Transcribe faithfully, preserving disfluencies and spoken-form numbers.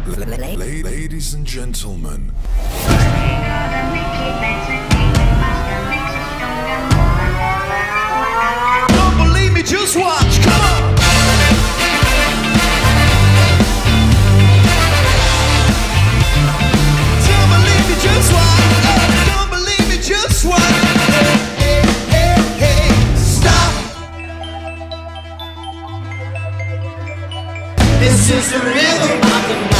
Ladies and gentlemen. Don't believe me, just watch, come on! Don't believe me, just watch! Don't believe me, just watch! Hey, hey, hey, hey, stop! This is the rhythm of the